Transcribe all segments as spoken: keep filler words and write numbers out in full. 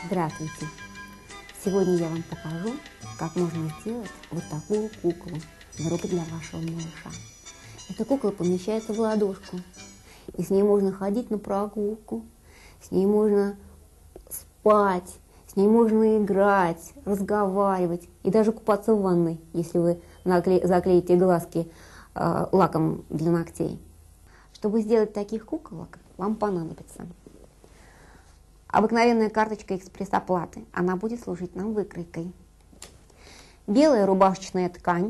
Здравствуйте! Сегодня я вам покажу, как можно сделать вот такую куклу на руки для вашего малыша. Эта кукла помещается в ладошку, и с ней можно ходить на прогулку, с ней можно спать, с ней можно играть, разговаривать и даже купаться в ванной, если вы накле... заклеите глазки э, лаком для ногтей. Чтобы сделать таких куколок, вам понадобится обыкновенная карточка экспресс-оплаты, она будет служить нам выкройкой. Белая рубашечная ткань,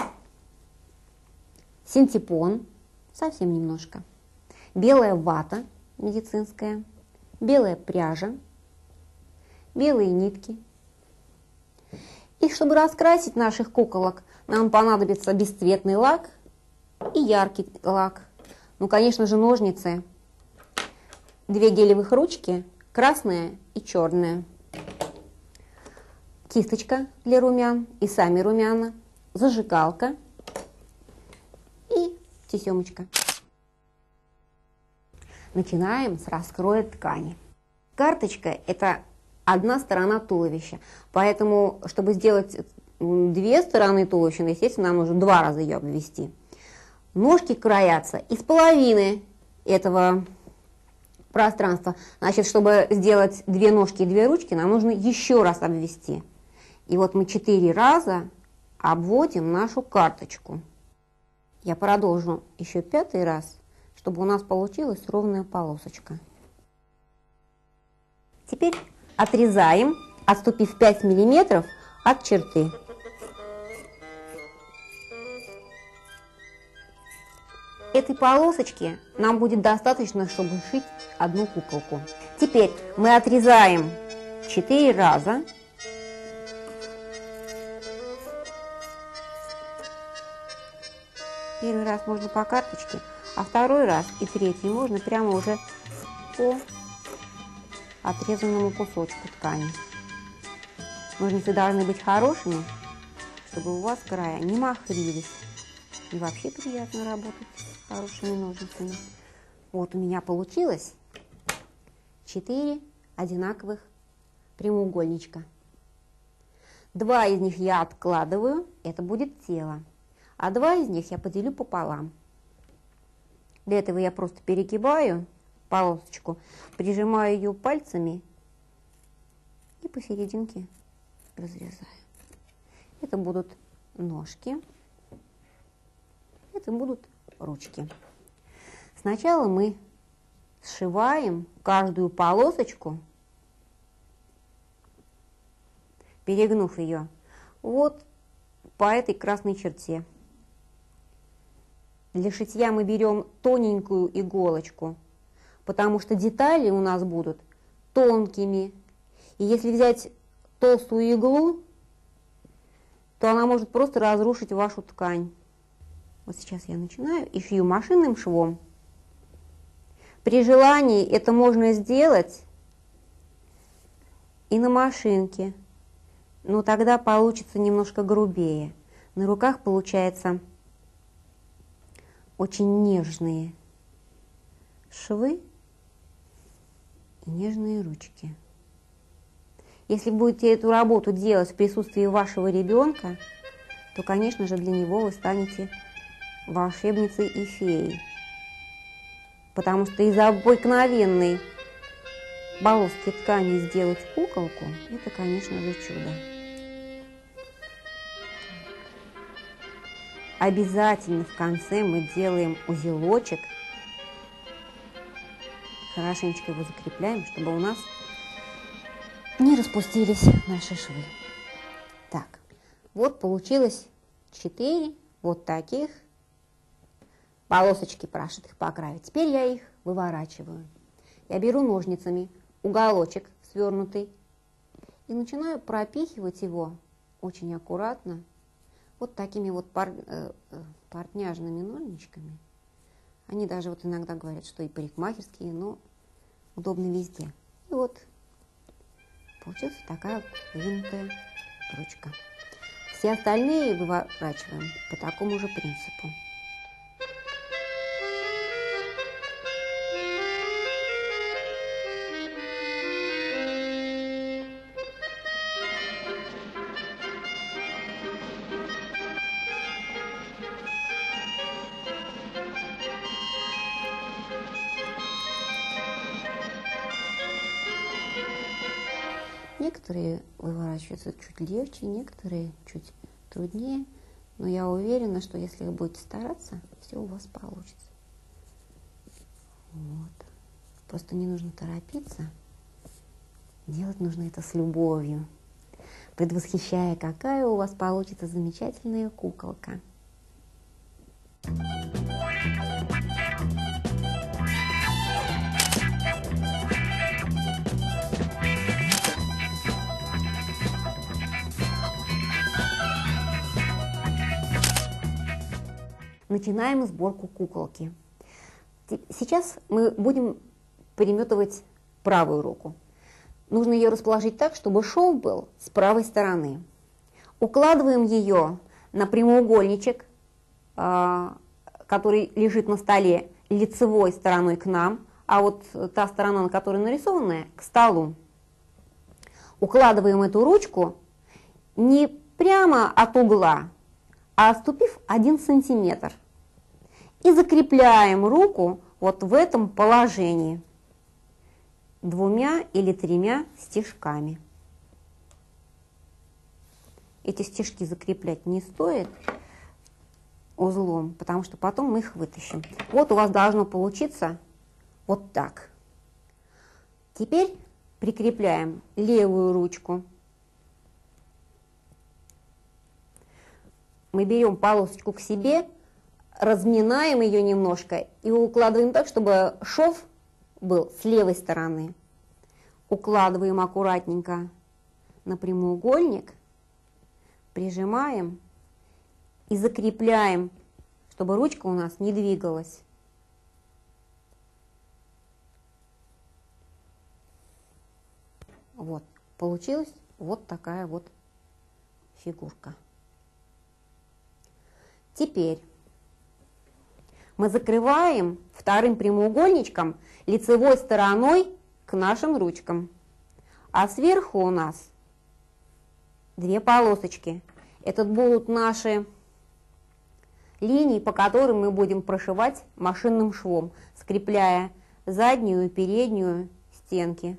синтепон, совсем немножко, белая вата медицинская, белая пряжа, белые нитки. И чтобы раскрасить наших куколок, нам понадобится бесцветный лак и яркий лак. Ну, конечно же, ножницы, две гелевых ручки, красная и черная, кисточка для румян и сами румяна, зажигалка и тесемочка. Начинаем с раскроя ткани. Карточка – это одна сторона туловища, поэтому, чтобы сделать две стороны туловища, естественно, нам нужно два раза ее обвести. Ножки краятся из половины этого пространства. Значит, чтобы сделать две ножки и две ручки, нам нужно еще раз обвести. И вот мы четыре раза обводим нашу карточку. Я продолжу еще пятый раз, чтобы у нас получилась ровная полосочка. Теперь отрезаем, отступив пять миллиметров от черты. Этой полосочки нам будет достаточно, чтобы сшить одну куколку. Теперь мы отрезаем четыре раза. Первый раз можно по карточке, а второй раз и третий можно прямо уже по отрезанному кусочку ткани. Ножницы должны быть хорошими, чтобы у вас края не махрились. И вообще приятно работать с хорошими ножницами. Вот у меня получилось четыре одинаковых прямоугольничка. Два из них я откладываю, это будет тело. А два из них я поделю пополам. Для этого я просто перегибаю полосочку, прижимаю ее пальцами и посерединке разрезаю. Это будут ножки. Это будут ручки. Сначала мы сшиваем каждую полосочку, перегнув ее вот по этой красной черте. Для шитья мы берем тоненькую иголочку, потому что детали у нас будут тонкими. И если взять толстую иглу, то она может просто разрушить вашу ткань. Вот сейчас я начинаю и шью машинным швом. При желании это можно сделать и на машинке, но тогда получится немножко грубее. На руках получается очень нежные швы и нежные ручки. Если будете эту работу делать в присутствии вашего ребенка, то, конечно же, для него вы станете волшебницей и феей. Потому что из обыкновенной полоски ткани сделать куколку – это, конечно же, чудо. Обязательно в конце мы делаем узелочек. Хорошенечко его закрепляем, чтобы у нас не распустились наши швы. Так, вот получилось четыре вот таких полосочки прошитых по краю. Теперь я их выворачиваю. Я беру ножницами уголочек свернутый и начинаю пропихивать его очень аккуратно вот такими вот пар, э, портняжными ножничками. Они даже вот иногда говорят, что и парикмахерские, но удобны везде. И вот получилась такая вынутая ручка. Все остальные выворачиваем по такому же принципу. некоторые выворачиваются чуть легче, некоторые чуть труднее. Но я уверена, что если вы будете стараться, все у вас получится. Вот. Просто не нужно торопиться. Делать нужно это с любовью, предвосхищая, какая у вас получится замечательная куколка. Начинаем сборку куколки. Сейчас мы будем переметывать правую руку. Нужно ее расположить так, чтобы шов был с правой стороны. Укладываем ее на прямоугольничек, который лежит на столе, лицевой стороной к нам, а вот та сторона, на которой нарисованная, к столу. Укладываем эту ручку не прямо от угла, а отступив один сантиметр. И закрепляем руку вот в этом положении двумя или тремя стежками. Эти стежки закреплять не стоит узлом, потому что потом мы их вытащим. Вот у вас должно получиться вот так. Теперь прикрепляем левую ручку. Мы берем полосочку к себе, разминаем ее немножко и укладываем так, чтобы шов был с левой стороны. Укладываем аккуратненько на прямоугольник, прижимаем и закрепляем, чтобы ручка у нас не двигалась. Вот, получилась вот такая вот фигурка. Теперь мы закрываем вторым прямоугольничком лицевой стороной к нашим ручкам. А сверху у нас две полосочки. Это будут наши линии, по которым мы будем прошивать машинным швом, скрепляя заднюю и переднюю стенки.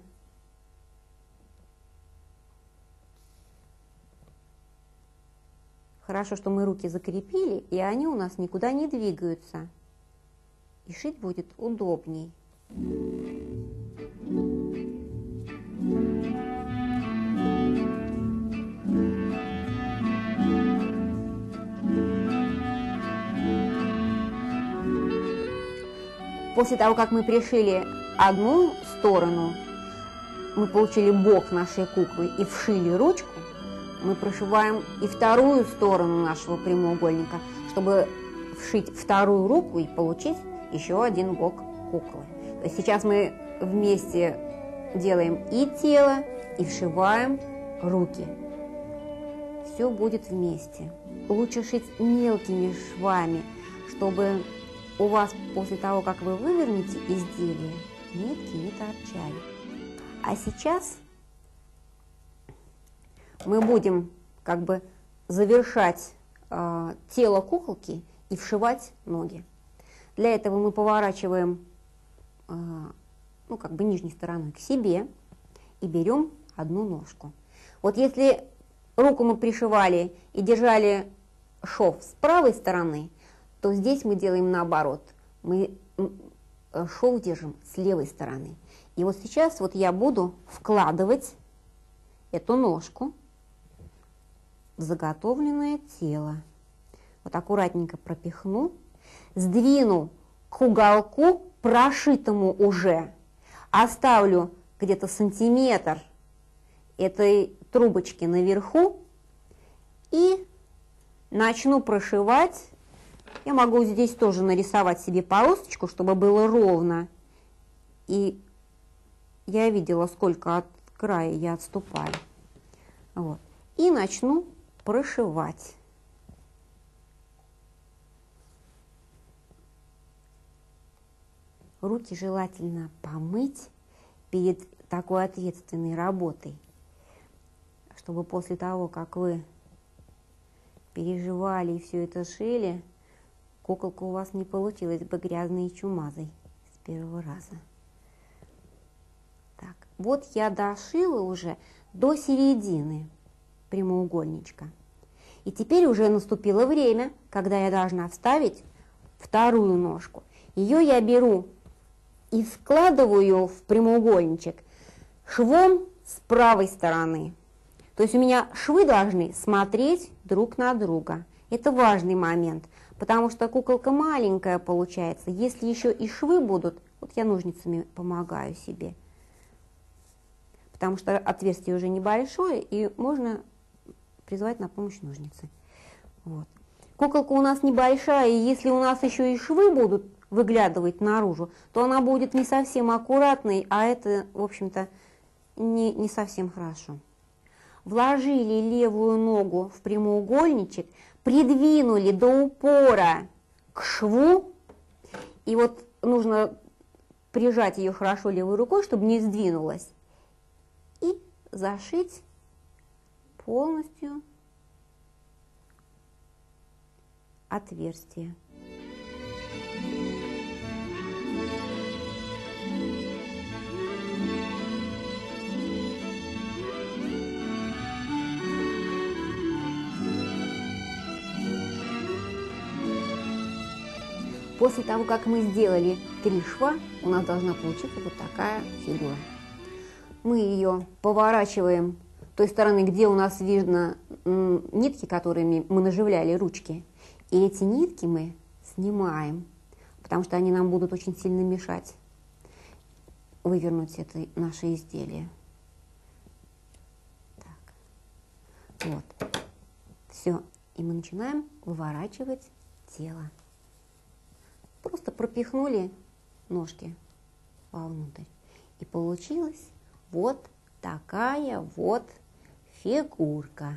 Хорошо, что мы руки закрепили, и они у нас никуда не двигаются. И шить будет удобней. После того, как мы пришили одну сторону, мы получили бок нашей куклы и вшили ручку, мы прошиваем и вторую сторону нашего прямоугольника, чтобы вшить вторую руку и получить еще один бок куклы. То есть сейчас мы вместе делаем и тело, и вшиваем руки. Все будет вместе. Лучше шить мелкими швами, чтобы у вас после того, как вы вывернете изделие, нитки не торчали. А сейчас мы будем как бы завершать э, тело куколки и вшивать ноги. Для этого мы поворачиваем э, ну, как бы нижней стороной к себе и берем одну ножку. Вот если руку мы пришивали и держали шов с правой стороны, то здесь мы делаем наоборот. Мы шов держим с левой стороны. И вот сейчас вот я буду вкладывать эту ножку в заготовленное тело. Вот аккуратненько пропихну, сдвину к уголку, прошитому уже, оставлю где-то сантиметр этой трубочки наверху и начну прошивать. Я могу здесь тоже нарисовать себе полосочку, чтобы было ровно. И я видела, сколько от края я отступаю. Вот. И начну прошивать. Руки желательно помыть перед такой ответственной работой, чтобы после того, как вы переживали и все это шили, куколка у вас не получилась бы грязной и чумазой с первого раза. Так, вот я дошила уже до середины прямоугольничка. И теперь уже наступило время, когда я должна вставить вторую ножку. Ее я беру и складываю в прямоугольничек швом с правой стороны. То есть у меня швы должны смотреть друг на друга. Это важный момент, потому что куколка маленькая получается. Если еще и швы будут, вот я ножницами помогаю себе, потому что отверстие уже небольшое, и можно призвать на помощь ножницы. Вот. Куколка у нас небольшая, и если у нас еще и швы будут выглядывать наружу, то она будет не совсем аккуратной, а это, в общем-то, не, не совсем хорошо. Вложили левую ногу в прямоугольничек, придвинули до упора к шву, и вот нужно прижать ее хорошо левой рукой, чтобы не сдвинулась, и зашить полностью отверстие. После того, как мы сделали три шва, у нас должна получиться вот такая фигура. Мы ее поворачиваем той стороны, где у нас видно нитки, которыми мы наживляли ручки. И эти нитки мы снимаем, потому что они нам будут очень сильно мешать вывернуть это наше изделие. Так. Вот. Все. И мы начинаем выворачивать тело. Просто пропихнули ножки вовнутрь. И получилась вот такая вот фигурка.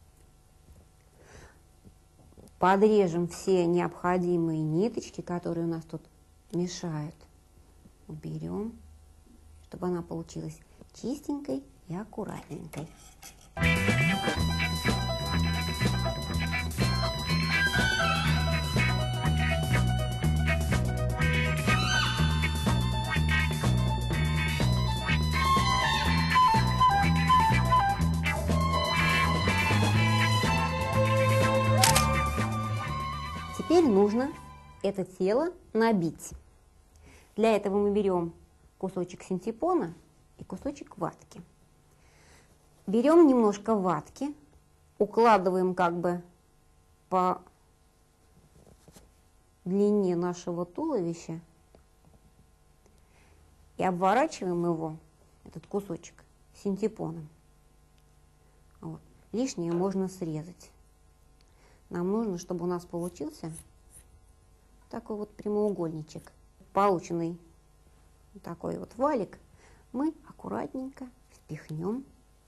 Подрежем все необходимые ниточки, которые у нас тут мешают. Уберем, чтобы она получилась чистенькой и аккуратненькой. Теперь нужно это тело набить. Для этого мы берем кусочек синтепона и кусочек ватки. Берем немножко ватки, укладываем как бы по длине нашего туловища и обворачиваем его, этот кусочек, синтепоном. Вот. Лишнее можно срезать. Нам нужно, чтобы у нас получился такой вот прямоугольничек. Полученный такой вот валик мы аккуратненько впихнем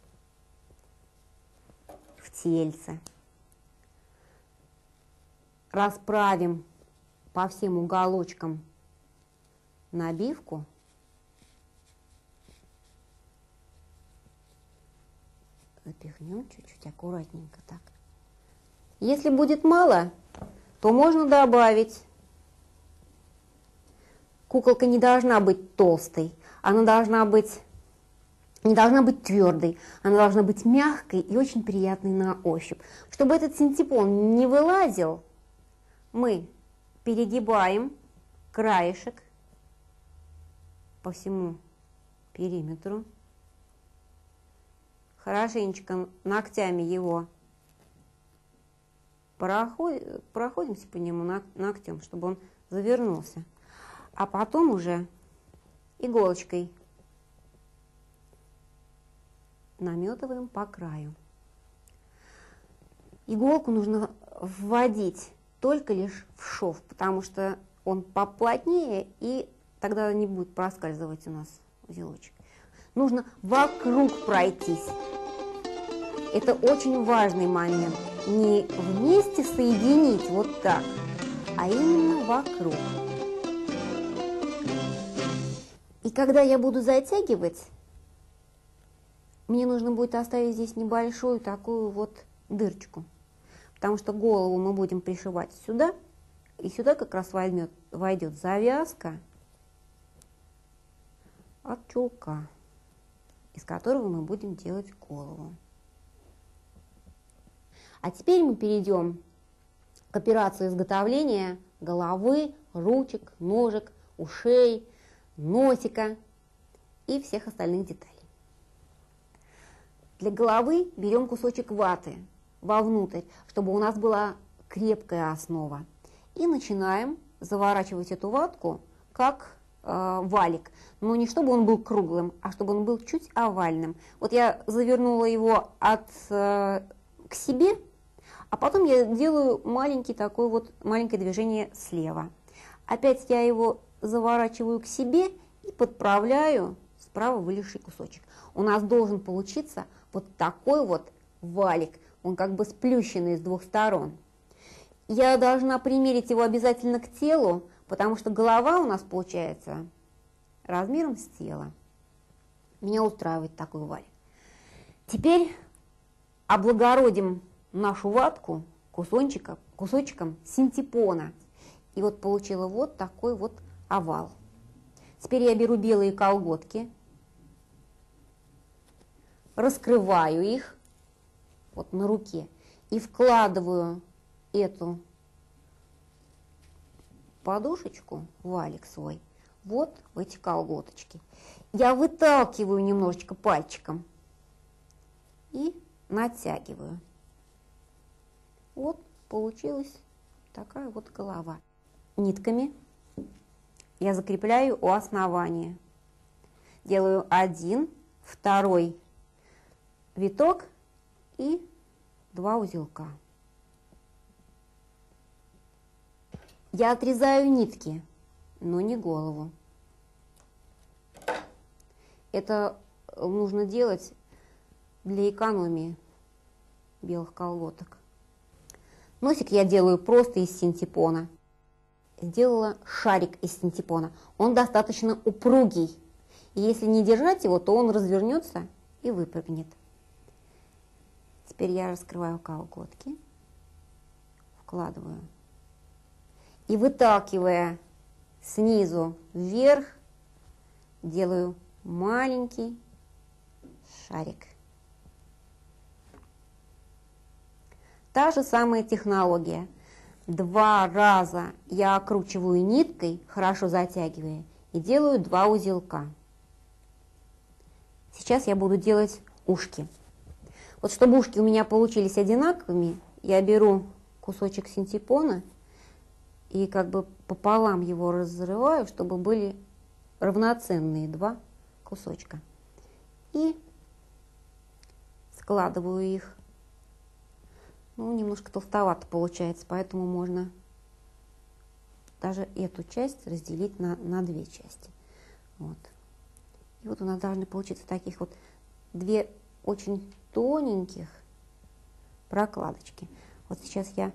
в тельце. Расправим по всем уголочкам набивку. Запихнем чуть-чуть аккуратненько так. Если будет мало, то можно добавить. Куколка не должна быть толстой, она должна быть, не должна быть твердой, она должна быть мягкой и очень приятной на ощупь. Чтобы этот синтепон не вылазил, мы перегибаем краешек по всему периметру, хорошенечко ногтями его проходим, проходимся по нему ногтем, чтобы он завернулся. А потом уже иголочкой наметываем по краю. Иголку нужно вводить только лишь в шов, потому что он поплотнее, и тогда не будет проскальзывать у нас узелочек. Нужно вокруг пройтись. Это очень важный момент. Не вместе соединить вот так, а именно вокруг. И когда я буду затягивать, мне нужно будет оставить здесь небольшую такую вот дырочку, потому что голову мы будем пришивать сюда, и сюда как раз войдет, войдет завязка от чулка. из которого мы будем делать голову. А теперь мы перейдем к операции изготовления головы, ручек, ножек, ушей, носика и всех остальных деталей. Для головы берем кусочек ваты вовнутрь, чтобы у нас была крепкая основа. И начинаем заворачивать эту ватку как э, валик. Но не чтобы он был круглым, а чтобы он был чуть овальным. Вот я завернула его от, э, к себе, а потом я делаю маленький такой вот, маленькое движение слева. Опять я его заворачиваю к себе и подправляю справа вылезший кусочек. У нас должен получиться вот такой вот валик. Он как бы сплющенный с двух сторон. Я должна примерить его обязательно к телу, потому что голова у нас получается размером с тело. Меня устраивает такой валик. Теперь облагородим нашу ватку кусочком, кусочком синтепона. И вот получила вот такой вот овал. Теперь я беру белые колготки, раскрываю их вот на руке и вкладываю эту подушечку, валик свой, вот в эти колготочки. Я выталкиваю немножечко пальчиком и натягиваю. Вот получилась такая вот голова. Нитками я закрепляю у основания. Делаю один, второй виток и два узелка. Я отрезаю нитки, но не голову. Это нужно делать для экономии белых колготок. Носик я делаю просто из синтепона. Сделала шарик из синтепона. Он достаточно упругий. И если не держать его, то он развернется и выпрыгнет. Теперь я раскрываю колготки, вкладываю. И выталкивая снизу вверх, делаю маленький шарик. Та же самая технология. Два раза я окручиваю ниткой, хорошо затягивая, и делаю два узелка. Сейчас я буду делать ушки. Вот чтобы ушки у меня получились одинаковыми, я беру кусочек синтепона и как бы пополам его разрываю, чтобы были равноценные два кусочка. И складываю их. Ну, немножко толстовато получается, поэтому можно даже эту часть разделить на, на две части. Вот. И вот у нас должны получиться таких вот две очень тоненьких прокладочки. Вот сейчас я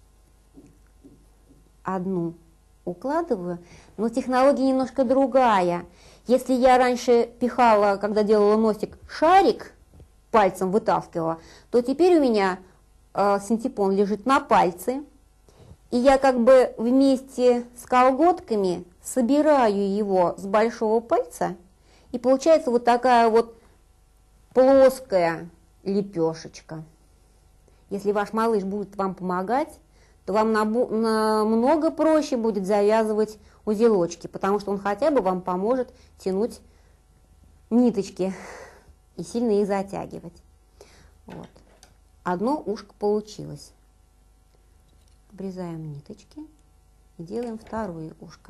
одну укладываю, но технология немножко другая. Если я раньше пихала, когда делала носик, шарик, пальцем вытаскивала, то теперь у меня э, синтепон лежит на пальце, и я как бы вместе с колготками собираю его с большого пальца, и получается вот такая вот плоская лепешечка. Если ваш малыш будет вам помогать, то вам намного проще будет завязывать узелочки, потому что он хотя бы вам поможет тянуть ниточки и сильно их затягивать. Вот. Одно ушко получилось. Обрезаем ниточки и делаем второе ушко.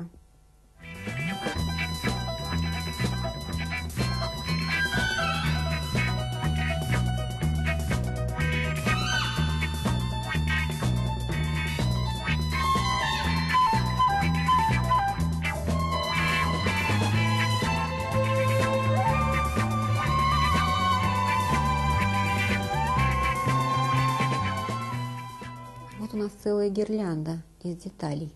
Вот у нас целая гирлянда из деталей.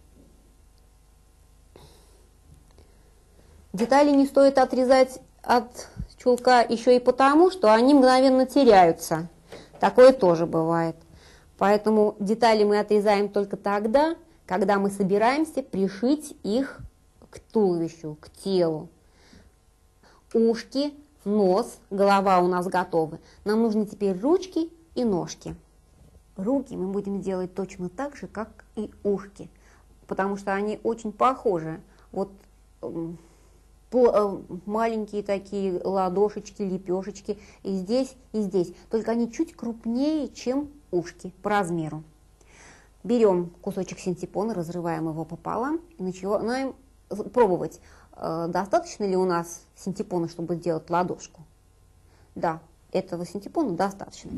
Детали не стоит отрезать от чулка еще и потому, что они мгновенно теряются. Такое тоже бывает. Поэтому детали мы отрезаем только тогда, когда мы собираемся пришить их к туловищу, к телу. Ушки нос, голова у нас готовы. Нам нужны теперь ручки и ножки. Руки мы будем делать точно так же, как и ушки, потому что они очень похожи. Вот маленькие такие ладошечки, лепешечки и здесь, и здесь. Только они чуть крупнее, чем ушки по размеру. Берем кусочек синтепона, разрываем его пополам и начинаем пробовать, достаточно ли у нас синтепона, чтобы сделать ладошку. Да, этого синтепона достаточно.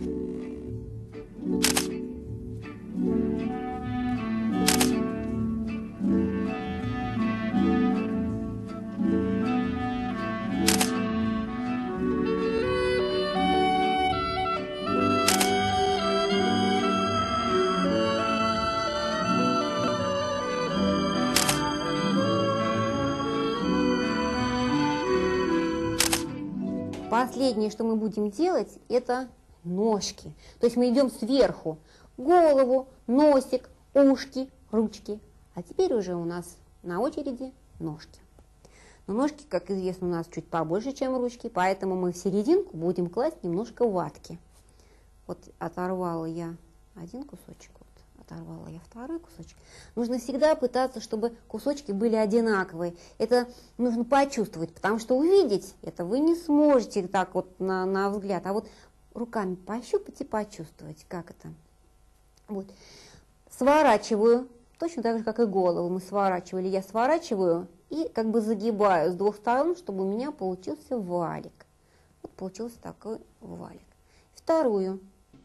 Последнее, что мы будем делать, это ножки. То есть мы идем сверху. Голову, носик, ушки, ручки. А теперь уже у нас на очереди ножки. Но ножки, как известно, у нас чуть побольше, чем ручки, поэтому мы в серединку будем класть немножко ватки. Вот оторвала я один кусочек, вот, оторвала я второй кусочек. Нужно всегда пытаться, чтобы кусочки были одинаковые. Это нужно почувствовать, потому что увидеть это вы не сможете так вот на, на взгляд, а вот руками пощупать и почувствовать, как это. Вот. Сворачиваю, точно так же, как и голову мы сворачивали. Я сворачиваю и как бы загибаю с двух сторон, чтобы у меня получился валик. Вот получился такой валик. Вторую.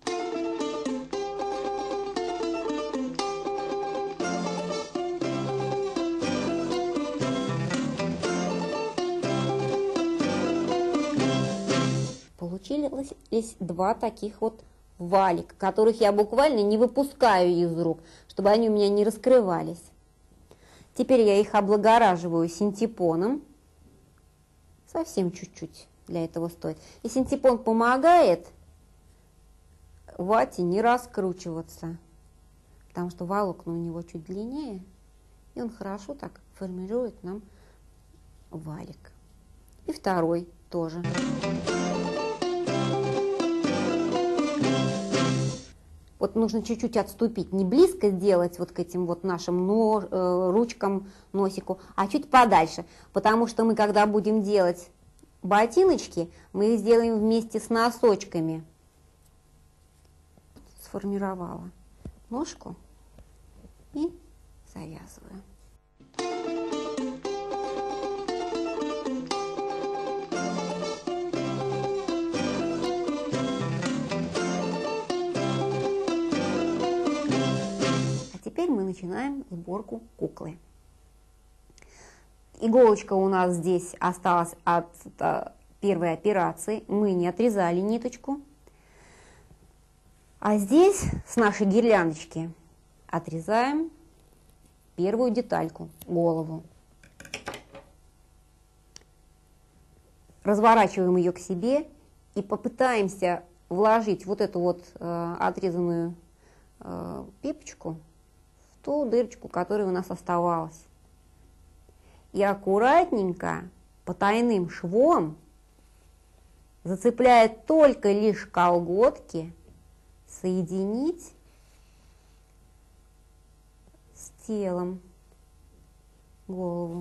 Получились два таких вот валика, которых я буквально не выпускаю из рук, чтобы они у меня не раскрывались. Теперь я их облагораживаю синтепоном. Совсем чуть-чуть для этого стоит. И синтепон помогает вате не раскручиваться, потому что волокна у него чуть длиннее, и он хорошо так формирует нам валик. И второй тоже. Вот нужно чуть-чуть отступить, не близко сделать вот к этим вот нашим нож, э, ручкам, носику, а чуть подальше, потому что мы, когда будем делать ботиночки, мы их сделаем вместе с носочками. Сформировала ножку и завязываю. Теперь мы начинаем сборку куклы. Иголочка у нас здесь осталась от первой операции. Мы не отрезали ниточку. А здесь с нашей гирляндочки отрезаем первую детальку, голову. Разворачиваем ее к себе и попытаемся вложить вот эту вот э, отрезанную э, пипочку в ту дырочку, которая у нас оставалась. И аккуратненько потайным швом, зацепляя только лишь колготки, соединить с телом голову.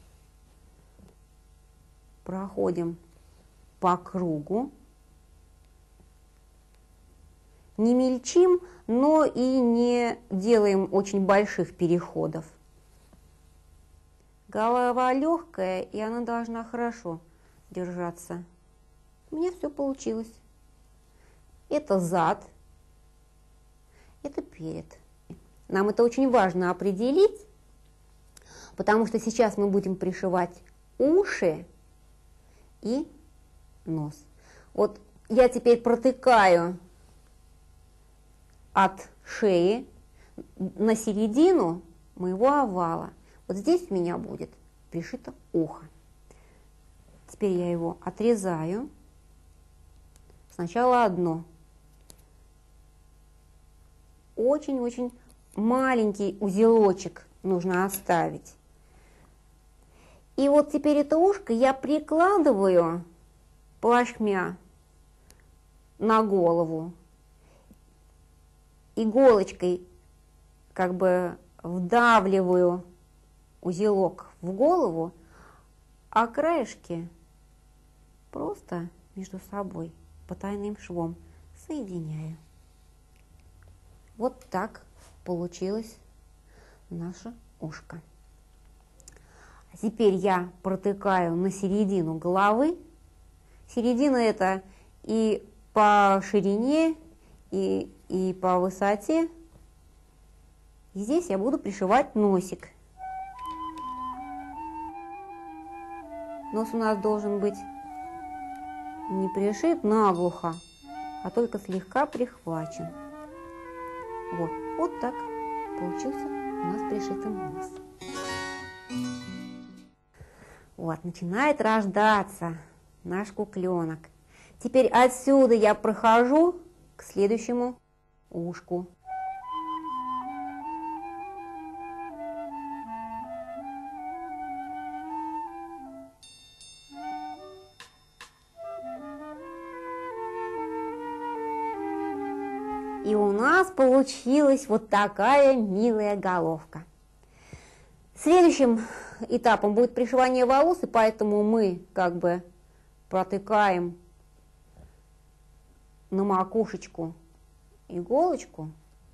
Проходим по кругу. Не мельчим, но и не делаем очень больших переходов. Голова легкая, и она должна хорошо держаться. У меня все получилось. Это зад, это перед. Нам это очень важно определить, потому что сейчас мы будем пришивать уши и нос. Вот я теперь протыкаю от шеи на середину моего овала. Вот здесь у меня будет пришито ухо. Теперь я его отрезаю. Сначала одно. Очень-очень маленький узелочек нужно оставить. И вот теперь это ушко я прикладываю плашмя на голову, иголочкой как бы вдавливаю узелок в голову, а краешки просто между собой потайным швом соединяю. Вот так получилось наше ушко. Теперь я протыкаю на середину головы. Середина это и по ширине, и, и по высоте. И здесь я буду пришивать носик. Нос у нас должен быть не пришит наглухо, а только слегка прихвачен. Вот, вот так получился у нас пришитый нос. Вот, начинает рождаться наш кукленок. Теперь отсюда я прохожу к следующему ушку. И у нас получилась вот такая милая головка. Следующим этапом будет пришивание волос, и поэтому мы как бы протыкаем на макушечку иголочку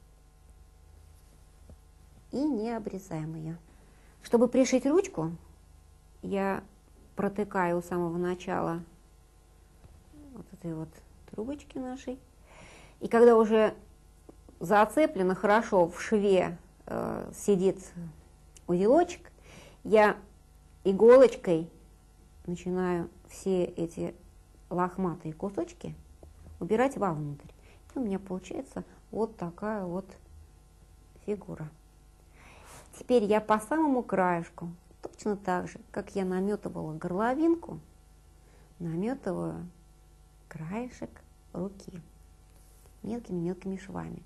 и не обрезаем ее. Чтобы пришить ручку, я протыкаю у самого начала вот этой вот трубочки нашей. И когда уже зацеплено хорошо в шве э, сидит узелочек, я иголочкой начинаю все эти лохматые кусочки убирать вовнутрь. И у меня получается вот такая вот фигура. Теперь я по самому краешку, точно так же, как я наметывала горловинку, наметываю краешек руки мелкими-мелкими швами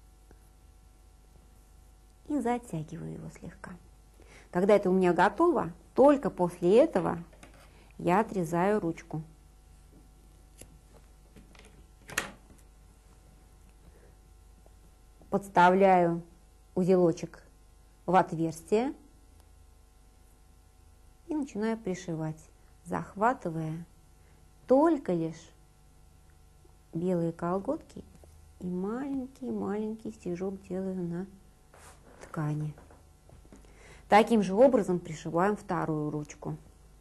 и затягиваю его слегка. Когда это у меня готово, только после этого я отрезаю ручку. Подставляю узелочек в отверстие и начинаю пришивать, захватывая только лишь белые колготки и маленький-маленький стежок делаю на ткани. Таким же образом пришиваем вторую ручку.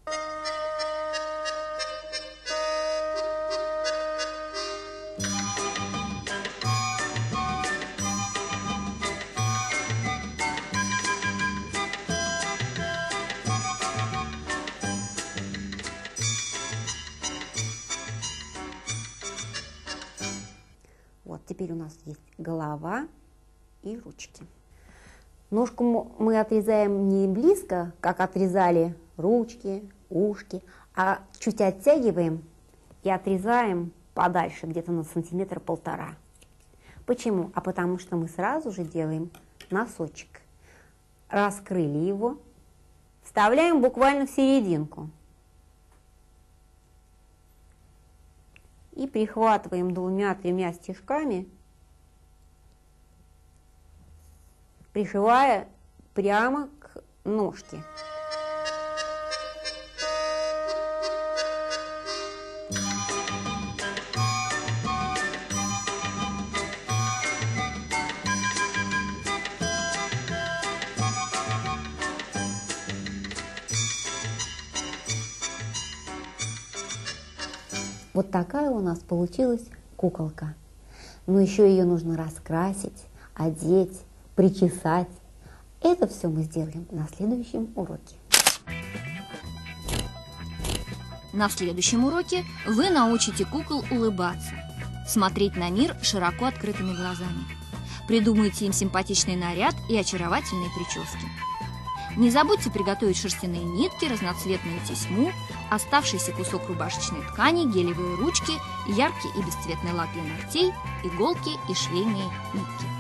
Вот теперь у нас есть голова и ручки. Ножку мы отрезаем не близко, как отрезали ручки, ушки, а чуть оттягиваем и отрезаем подальше, где-то на сантиметр-полтора. Почему? А потому что мы сразу же делаем носочек. Раскрыли его, вставляем буквально в серединку и прихватываем двумя-тремя стежками, пришивая прямо к ножке. Вот такая у нас получилась куколка. Но еще ее нужно раскрасить, одеть, причесать. Это все мы сделаем на следующем уроке. На следующем уроке вы научите кукол улыбаться, смотреть на мир широко открытыми глазами. Придумайте им симпатичный наряд и очаровательные прически. Не забудьте приготовить шерстяные нитки, разноцветную тесьму, оставшийся кусок рубашечной ткани, гелевые ручки, яркий и бесцветный лак для ногтей, иголки и швейные нитки.